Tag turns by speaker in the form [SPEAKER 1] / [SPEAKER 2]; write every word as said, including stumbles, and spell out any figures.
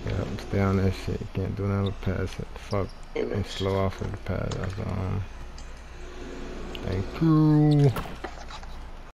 [SPEAKER 1] Yeah, stay on that shit. You can't do nothing but pass it. Fuck. And slow off with the pass. That's um. Hey, crew.